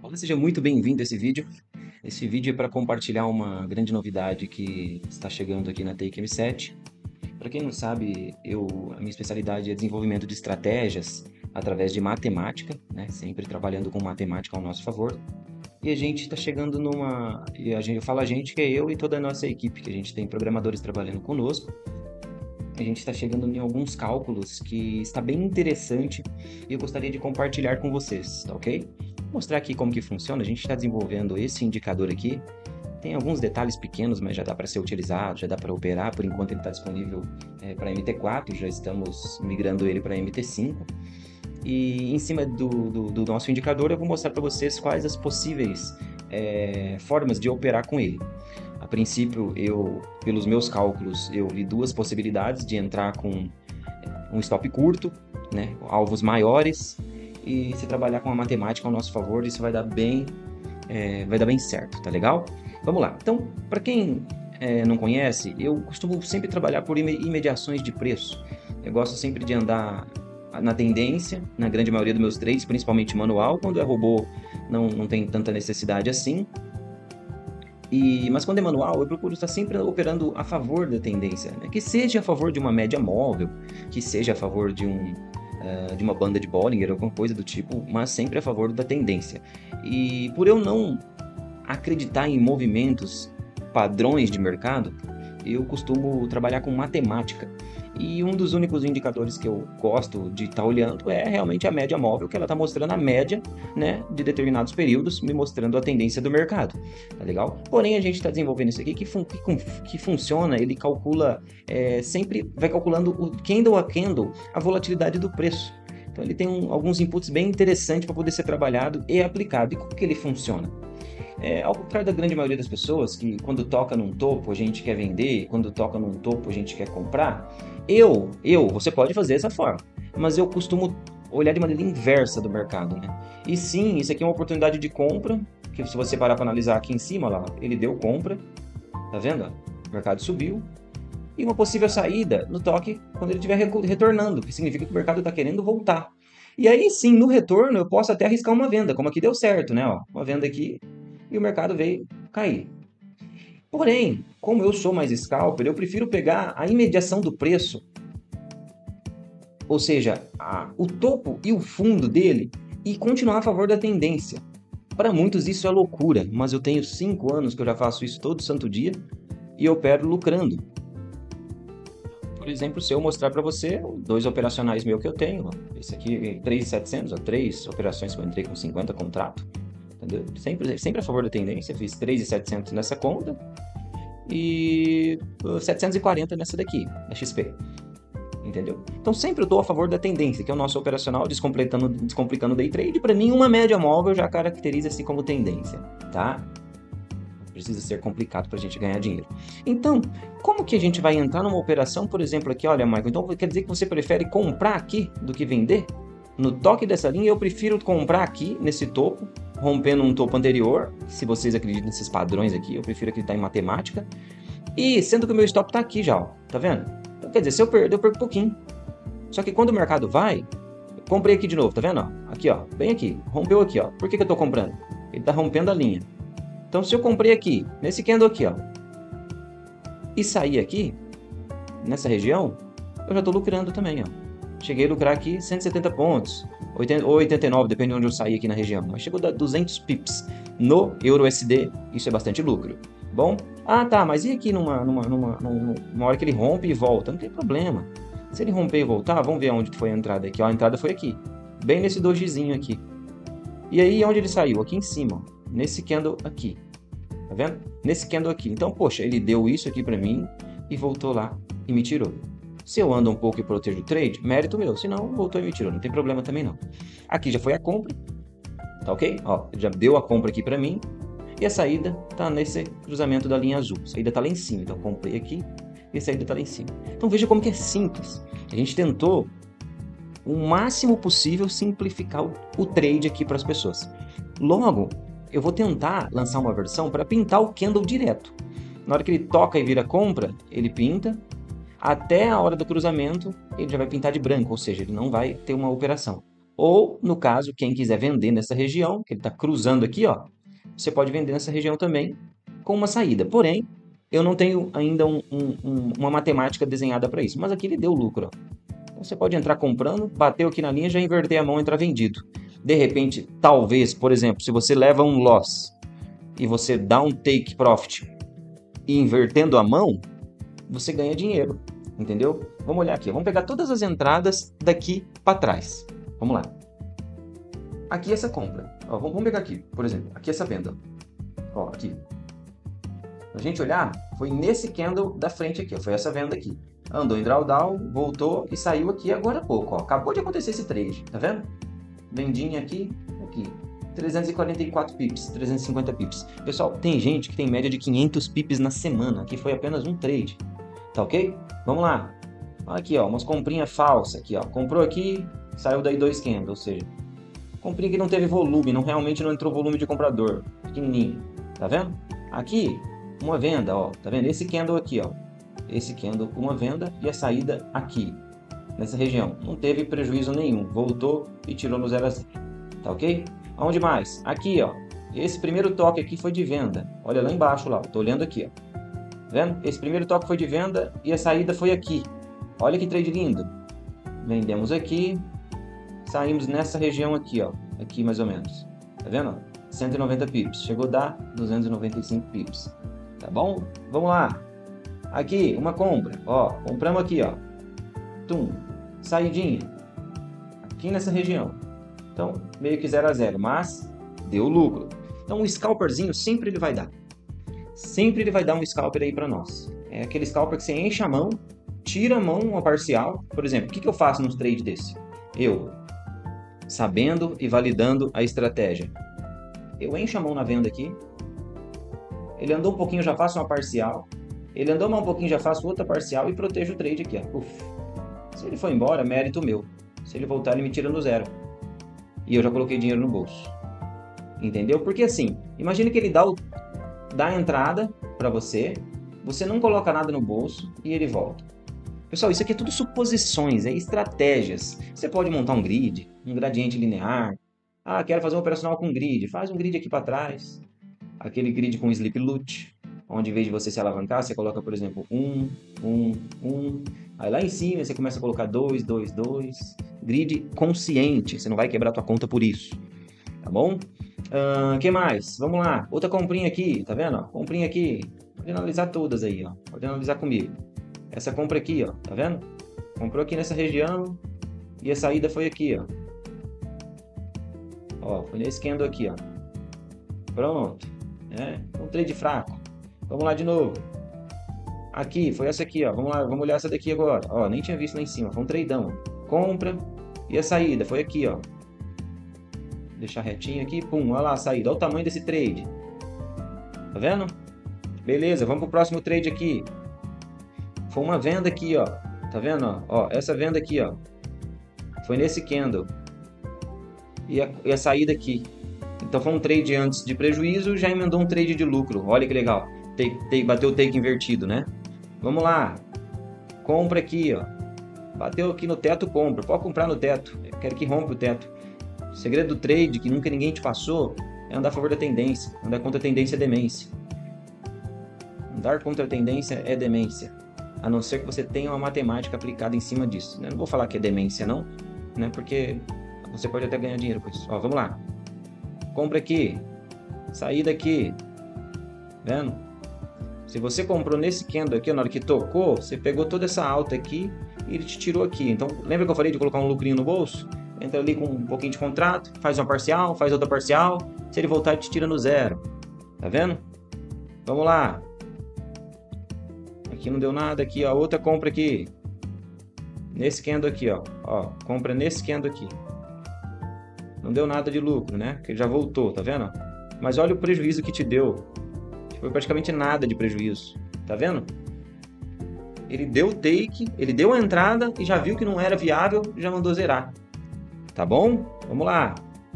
Olá, seja muito bem-vindo a esse vídeo. Esse vídeo é para compartilhar uma grande novidade que está chegando aqui na Take M7. Para quem não sabe, a minha especialidade é desenvolvimento de estratégias através de matemática, né? Sempre trabalhando com matemática ao nosso favor. E a gente está chegando eu falo a gente, que é eu e toda a nossa equipe, que a gente tem programadores trabalhando conosco. A gente está chegando em alguns cálculos que está bem interessante e eu gostaria de compartilhar com vocês, tá ok? Vou mostrar aqui como que funciona. A gente está desenvolvendo esse indicador aqui. Tem alguns detalhes pequenos, mas já dá para ser utilizado, já dá para operar. Por enquanto ele está disponível para MT4, já estamos migrando ele para MT5. E em cima do nosso indicador eu vou mostrar para vocês quais as possíveis formas de operar com ele. A princípio, pelos meus cálculos, eu vi duas possibilidades de entrar com um stop curto, né, alvos maiores, e se trabalhar com a matemática ao nosso favor, isso vai dar bem certo, tá legal? Vamos lá. Então, para quem não conhece, eu costumo sempre trabalhar por imediações de preço. Eu gosto sempre de andar na tendência, na grande maioria dos meus trades, principalmente manual. Quando é robô, não tem tanta necessidade assim. Mas quando é manual, eu procuro estar sempre operando a favor da tendência, né? Que seja a favor de uma média móvel, que seja a favor de uma banda de Bollinger, alguma coisa do tipo, mas sempre a favor da tendência. E por eu não acreditar em movimentos, padrões de mercado, eu costumo trabalhar com matemática. E um dos únicos indicadores que eu gosto de estar olhando é realmente a média móvel, que ela está mostrando a média, né, de determinados períodos, me mostrando a tendência do mercado, tá legal? Porém, a gente está desenvolvendo isso aqui que funciona, ele calcula, sempre vai calculando o candle a candle, a volatilidade do preço. Então ele tem alguns inputs bem interessantes para poder ser trabalhado e aplicado. E como que ele funciona? Ao contrário da grande maioria das pessoas, que quando toca num topo a gente quer vender, quando toca num topo a gente quer comprar, você pode fazer dessa forma, mas eu costumo olhar de maneira inversa do mercado, né? E sim, isso aqui é uma oportunidade de compra, que se você parar para analisar aqui em cima, lá, ele deu compra, tá vendo? O mercado subiu, e uma possível saída no toque quando ele estiver retornando, que significa que o mercado está querendo voltar. E aí sim, no retorno eu posso até arriscar uma venda, como aqui deu certo, né? Ó, uma venda aqui, e o mercado veio cair. Porém, como eu sou mais scalper, eu prefiro pegar a imediação do preço, ou seja, o topo e o fundo dele, e continuar a favor da tendência. Para muitos isso é loucura, mas eu tenho 5 anos que eu já faço isso todo santo dia e eu opero lucrando. Por exemplo, se eu mostrar para você 2 operacionais meus que eu tenho, esse aqui 3.700, 3 operações que eu entrei com 50 contratos, entendeu? Sempre a favor da tendência, fiz 3.700 nessa conta e 740 nessa daqui, da XP, entendeu? Então sempre eu estou a favor da tendência, que é o nosso operacional, descomplicando o day trade. Para mim, uma média móvel já caracteriza-se como tendência, tá? Precisa ser complicado para a gente ganhar dinheiro. Então, como que a gente vai entrar numa operação, por exemplo, aqui, olha, Michael, então quer dizer que você prefere comprar aqui do que vender? No toque dessa linha, eu prefiro comprar aqui, nesse topo, rompendo um topo anterior. Se vocês acreditam nesses padrões aqui, eu prefiro acreditar em matemática. E sendo que o meu stop está aqui já, ó, tá vendo? Então, quer dizer, se eu perder, eu perco pouquinho. Só que quando o mercado vai, eu comprei aqui de novo, tá vendo? Ó? Aqui, ó, bem aqui, rompeu aqui, ó. Por que eu tô comprando? Ele está rompendo a linha. Então, se eu comprei aqui, nesse candle aqui, ó, e sair aqui, nessa região, eu já estou lucrando também, ó. Cheguei a lucrar aqui 170 pontos, ou 89, depende de onde eu sair aqui na região. Mas chegou a 200 pips no EURUSD, isso é bastante lucro. Bom? Ah, tá, mas e aqui numa hora que ele rompe e volta? Não tem problema. Se ele romper e voltar, vamos ver onde foi a entrada aqui. Ó, a entrada foi aqui, bem nesse dojizinho aqui. E aí, onde ele saiu? Aqui em cima, ó, nesse candle aqui. Tá vendo? Nesse candle aqui. Então, poxa, ele deu isso aqui pra mim e voltou lá e me tirou. Se eu ando um pouco e protejo o trade, mérito meu. Se não, voltou e me tirou. Não tem problema também não. Aqui já foi a compra. Tá ok? Ó, já deu a compra aqui pra mim. E a saída tá nesse cruzamento da linha azul. A saída tá lá em cima. Então, eu comprei aqui e a saída tá lá em cima. Então, veja como que é simples. A gente tentou o máximo possível simplificar o trade aqui para as pessoas. Logo, eu vou tentar lançar uma versão para pintar o candle direto. Na hora que ele toca e vira compra, ele pinta. Até a hora do cruzamento, ele já vai pintar de branco, ou seja, ele não vai ter uma operação. Ou, no caso, quem quiser vender nessa região, que ele está cruzando aqui, ó, você pode vender nessa região também com uma saída. Porém, eu não tenho ainda uma matemática desenhada para isso, mas aqui ele deu lucro, ó. Então, você pode entrar comprando, bateu aqui na linha, já inverter a mão, entrar vendido. De repente, talvez, por exemplo, se você leva um loss e você dá um take profit e invertendo a mão, você ganha dinheiro, entendeu? Vamos olhar aqui, vamos pegar todas as entradas daqui para trás. Vamos lá. Aqui essa compra. Ó, vamos pegar aqui, por exemplo, aqui essa venda. Ó, aqui. A gente olhar, foi nesse candle da frente aqui, ó, foi essa venda aqui. Andou em drawdown, voltou e saiu aqui agora há pouco, ó. Acabou de acontecer esse trade, tá vendo? Vendinha aqui, aqui. 344 pips, 350 pips. Pessoal, tem gente que tem média de 500 pips na semana, que foi apenas um trade. Tá ok? Vamos lá. Aqui, ó, umas comprinhas falsas aqui, ó. Comprou aqui, saiu daí 2 candles, ou seja, comprinha que não teve volume, realmente não entrou volume de comprador, pequenininho. Tá vendo? Aqui, uma venda, ó. Tá vendo? Esse candle aqui, ó. Esse candle, uma venda e a saída aqui, nessa região. Não teve prejuízo nenhum. Voltou e tirou no 0 a 0. Tá ok? Aonde mais? Aqui, ó. Esse primeiro toque aqui foi de venda. Olha lá embaixo, lá. Tô olhando aqui, ó. Vendo? Esse primeiro toque foi de venda e a saída foi aqui. Olha que trade lindo. Vendemos aqui. Saímos nessa região aqui, ó. Aqui mais ou menos. Tá vendo? 190 pips. Chegou a dar 295 pips. Tá bom? Vamos lá. Aqui, uma compra. Ó, compramos aqui, ó. Tum. Saidinha. Aqui nessa região. Então, meio que 0 a 0, mas deu lucro. Então, o scalperzinho sempre ele vai dar. Sempre ele vai dar um scalper aí para nós. É aquele scalper que você enche a mão, tira a mão, uma parcial. Por exemplo, o que eu faço nos trades desse? Eu, sabendo e validando a estratégia, eu encho a mão na venda aqui. Ele andou um pouquinho, já faço uma parcial. Ele andou mais um pouquinho, já faço outra parcial e protejo o trade aqui, ó. Uf. Se ele for embora, mérito meu. Se ele voltar, ele me tira no 0. E eu já coloquei dinheiro no bolso. Entendeu? Porque assim, imagine que ele dá a entrada para você, você não coloca nada no bolso e ele volta. Pessoal, isso aqui é tudo suposições, é estratégias. Você pode montar um grid, um gradiente linear. Ah, quero fazer um operacional com grid. Faz um grid aqui para trás. Aquele grid com sleep loot, onde em vez de você se alavancar, você coloca, por exemplo, 1, 1, 1. Aí lá em cima você começa a colocar 2, 2, 2. Grid consciente, você não vai quebrar tua conta por isso. Tá bom? Que mais? Vamos lá. Outra comprinha aqui, tá vendo? Comprinha aqui. Pode analisar todas aí, ó. Pode analisar comigo. Essa compra aqui, ó. Tá vendo? Comprou aqui nessa região e a saída foi aqui, ó. Ó, foi nesse candle aqui, ó. Pronto. Um trade fraco. Vamos lá de novo. Aqui, foi essa aqui, ó. Vamos lá, vamos olhar essa daqui agora. Ó, nem tinha visto lá em cima. Foi um tradeão. Compra e a saída foi aqui, ó. Deixar retinho aqui, pum, olha lá a saída, olha o tamanho desse trade. Tá vendo? Beleza, vamos pro próximo trade aqui. Foi uma venda aqui, ó. Tá vendo, ó? Ó, essa venda aqui, ó. Foi nesse candle. E a saída aqui. Então foi um trade antes de prejuízo, já emendou um trade de lucro. Olha que legal. Bateu o take invertido, né? Vamos lá. Compra aqui, ó. Bateu aqui no teto, compra. Pode comprar no teto. Eu quero que rompa o teto. O segredo do trade, que nunca ninguém te passou, é andar a favor da tendência. Andar contra a tendência é demência. Andar contra a tendência é demência. A não ser que você tenha uma matemática aplicada em cima disso. Eu não vou falar que é demência, não, né? Porque você pode até ganhar dinheiro com isso. Ó, vamos lá. Compra aqui. Saída aqui. Vendo? Se você comprou nesse candle aqui, na hora que tocou, você pegou toda essa alta aqui e ele te tirou aqui. Então, lembra que eu falei de colocar um lucrinho no bolso? Entra ali com um pouquinho de contrato, faz uma parcial, faz outra parcial. Se ele voltar, ele te tira no 0. Tá vendo? Vamos lá. Aqui não deu nada. Aqui, ó. Outra compra aqui. Nesse candle aqui, ó. Ó, compra nesse candle aqui. Não deu nada de lucro, né? Porque ele já voltou, tá vendo? Mas olha o prejuízo que te deu. Foi praticamente nada de prejuízo. Tá vendo? Ele deu o take, ele deu a entrada e já viu que não era viável, já mandou zerar. Tá bom? Vamos lá.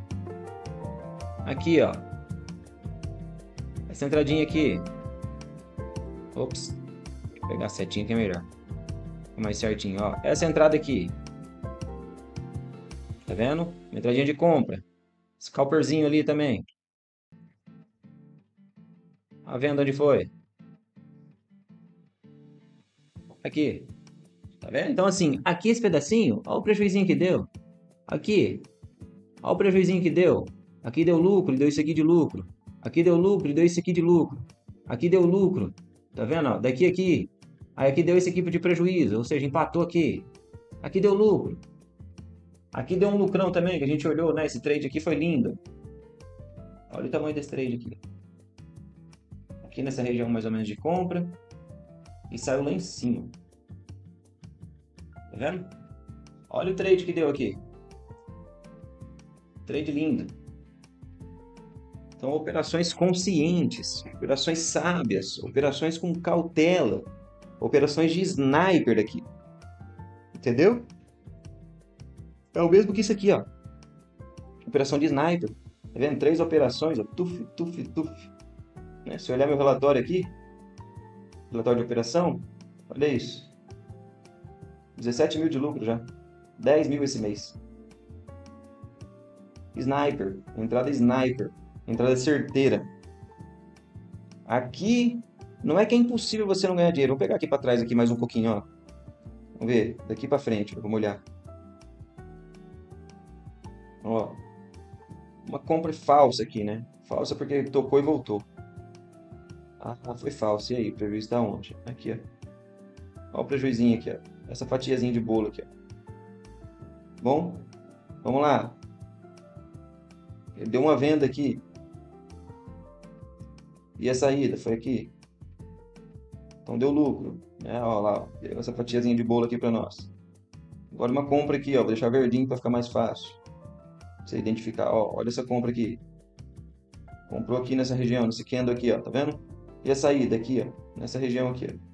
Aqui, ó. Essa entradinha aqui. Ops. Vou pegar a setinha que é melhor. Fica mais certinho, ó. Essa entrada aqui. Tá vendo? Uma entradinha de compra. Scalperzinho ali também. A venda onde foi? Aqui. Tá vendo? Então, assim, aqui esse pedacinho, olha o prejuizinho que deu. Aqui, olha o prejuizinho que deu. Aqui deu lucro e deu isso aqui de lucro. Aqui deu lucro e deu isso aqui de lucro. Aqui deu lucro. Tá vendo? Ó, daqui aqui. Aí aqui deu esse aqui de prejuízo, ou seja, empatou aqui. Aqui deu lucro. Aqui deu um lucrão também, que a gente olhou, né? Esse trade aqui foi lindo. Olha o tamanho desse trade aqui. Aqui nessa região mais ou menos de compra. E saiu lá em cima. Tá vendo? Olha o trade que deu aqui. Trade lindo. Então, operações conscientes, operações sábias, operações com cautela, operações de sniper aqui. Entendeu? É o mesmo que isso aqui, ó. Operação de sniper. Tá vendo? 3 operações, ó. Tuf, tuf, tuf. Né? Se eu olhar meu relatório aqui, relatório de operação, olha isso. 17 mil de lucro já. 10 mil esse mês. Sniper. Entrada sniper. Entrada certeira. Aqui, não é que é impossível você não ganhar dinheiro. Vou pegar aqui para trás aqui mais um pouquinho, ó. Vamos ver, daqui para frente, vamos olhar. Ó, uma compra falsa aqui, né? Falsa porque tocou e voltou. Ah, foi falsa. E aí, o prejuízo tá onde? Aqui, ó. Ó o prejuizinho aqui, ó. Essa fatiazinha de bolo aqui, ó. Bom, vamos lá. Ele deu uma venda aqui. E a saída foi aqui. Então deu lucro, né? Ó lá, deu essa fatiazinha de bolo aqui para nós. Agora uma compra aqui, ó, vou deixar verdinho para ficar mais fácil. Pra você identificar, ó, olha essa compra aqui. Comprou aqui nessa região, nesse candle aqui, ó, tá vendo? E a saída aqui, ó, nessa região aqui, ó.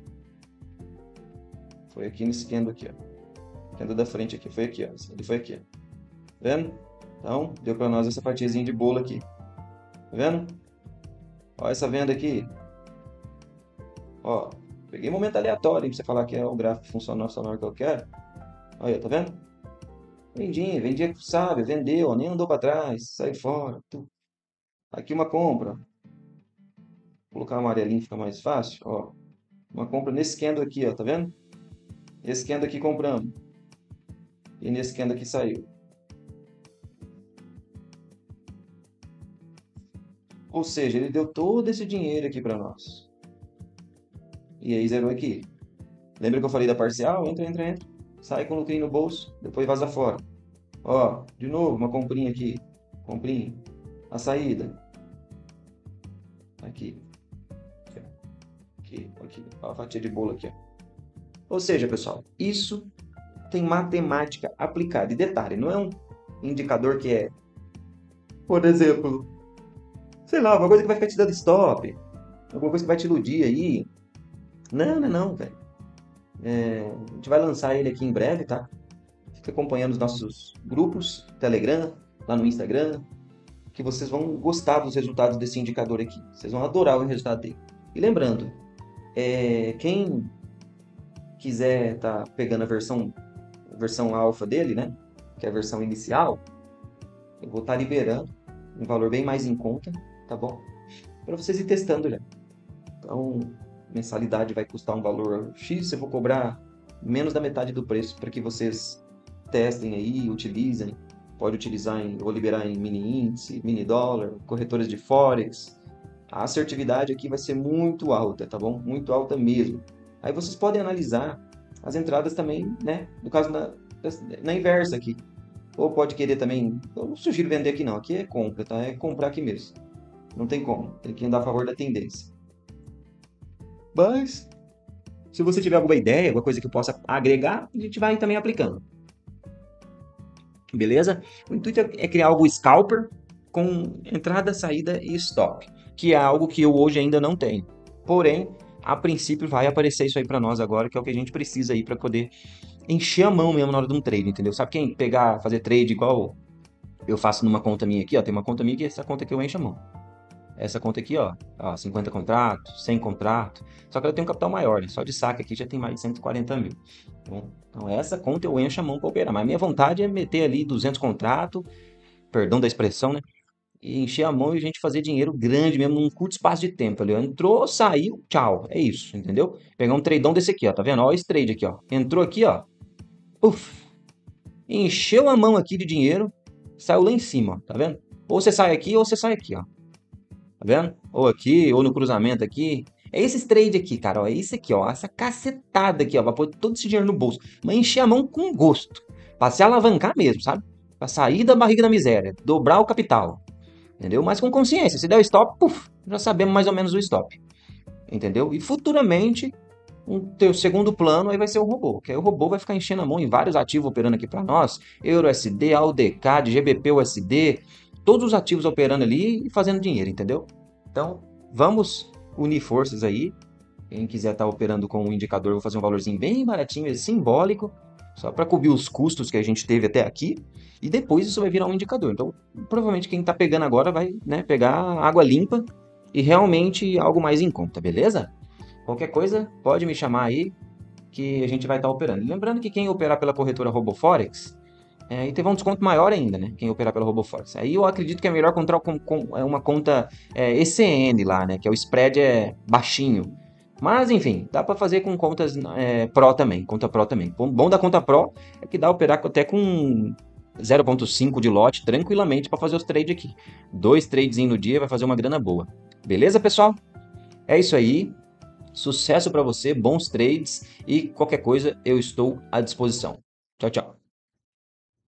Foi aqui nesse candle aqui, ó. Candle da frente aqui, foi aqui, ó. Ele foi aqui, ó. Tá vendo? Então, deu para nós essa fatiazinha de bolo aqui. Tá vendo? Ó, essa venda aqui. Ó, peguei um momento aleatório pra você falar que é o gráfico funcional que eu quero. Olha, tá vendo? Vendia, sabe, vendeu, ó, nem andou para trás, saiu fora. Aqui uma compra. Vou colocar um amarelinho, fica mais fácil, ó. Uma compra nesse candle aqui, ó, tá vendo? Esse candle aqui compramos. E nesse candle aqui saiu. Ou seja, ele deu todo esse dinheiro aqui para nós. E aí zerou aqui. Lembra que eu falei da parcial? Entra. Sai com o lucrinho no bolso, depois vaza fora. Ó, de novo, uma comprinha aqui. Comprinha. A saída. Aqui. Aqui. Ó, a fatia de bolo aqui, ó. Ou seja, pessoal, isso tem matemática aplicada. E detalhe, não é um indicador que é, por exemplo, sei lá, uma coisa que vai ficar te dando stop, alguma coisa que vai te iludir aí. Não, velho. A gente vai lançar ele aqui em breve, tá? Fica acompanhando os nossos grupos, Telegram, lá no Instagram, que vocês vão gostar dos resultados desse indicador aqui. Vocês vão adorar o resultado dele. E lembrando, quem quiser tá pegando a versão alfa dele, né? Que é a versão inicial, eu vou estar liberando um valor bem mais em conta, tá bom? Para vocês ir testando já. Então, mensalidade vai custar um valor X, eu vou cobrar menos da metade do preço para que vocês testem aí, utilizem. Pode utilizar ou liberar em mini índice, mini dólar, corretoras de Forex. A assertividade aqui vai ser muito alta, tá bom? Muito alta mesmo. Aí vocês podem analisar as entradas também, né? No caso, na inversa aqui. Ou pode querer também... Eu não sugiro vender aqui não, aqui é compra, tá? É comprar aqui mesmo. Não tem como, tem que andar a favor da tendência. Mas, se você tiver alguma ideia, alguma coisa que eu possa agregar, a gente vai também aplicando. Beleza? O intuito é criar algo scalper com entrada, saída e stop, que é algo que eu hoje ainda não tenho. Porém, a princípio vai aparecer isso aí para nós agora, que é o que a gente precisa aí para poder encher a mão mesmo na hora de um trade, entendeu? Sabe quem pegar, fazer trade igual eu faço numa conta minha aqui, ó, tem uma conta minha que é essa conta que eu encho a mão. Essa conta aqui, ó, 50 contratos, 100 contratos, só que ela tem um capital maior, né? Só de saque aqui já tem mais de 140 mil. Bom, então essa conta eu encho a mão para operar, mas a minha vontade é meter ali 200 contratos, perdão da expressão, né? E encher a mão e a gente fazer dinheiro grande mesmo num curto espaço de tempo ali, ó. Entrou, saiu, tchau. É isso, entendeu? Pegar um tradeão desse aqui, ó. Tá vendo? Ó, esse trade aqui, ó. Entrou aqui, ó. Uf, encheu a mão aqui de dinheiro, saiu lá em cima, ó. Tá vendo? Ou você sai aqui ou você sai aqui, ó. Tá vendo? Ou aqui, ou no cruzamento aqui. É esses trade aqui, cara, ó. É isso aqui, ó. Essa cacetada aqui, ó. Vai pôr todo esse dinheiro no bolso. Mas encher a mão com gosto. Pra se alavancar mesmo, sabe? Pra sair da barriga da miséria. Dobrar o capital. Entendeu? Mas com consciência. Se der o stop, puf, já sabemos mais ou menos o stop. Entendeu? E futuramente, um teu segundo plano aí vai ser o robô. Que aí o robô vai ficar enchendo a mão em vários ativos operando aqui para nós. EURUSD, AUDCAD, GBPUSD. Todos os ativos operando ali e fazendo dinheiro, entendeu? Então, vamos unir forças aí. Quem quiser estar operando com o indicador, eu vou fazer um valorzinho bem baratinho, simbólico, só para cobrir os custos que a gente teve até aqui. E depois isso vai virar um indicador. Então, provavelmente quem está pegando agora vai, né, pegar água limpa e realmente algo mais em conta, beleza? Qualquer coisa, pode me chamar aí que a gente vai estar operando. E lembrando que quem operar pela corretora RoboForex, aí teve um desconto maior ainda, né? Quem operar pela RoboForex. Aí eu acredito que é melhor comprar uma conta ECN lá, né? Que é o spread é baixinho. Mas enfim, dá para fazer com contas Pro também, conta Pro também. O bom da conta Pro é que dá para operar até com 0,5 de lote tranquilamente para fazer os trades aqui. 2 trades no dia vai fazer uma grana boa. Beleza, pessoal? É isso aí. Sucesso para você, bons trades e qualquer coisa eu estou à disposição. Tchau, tchau.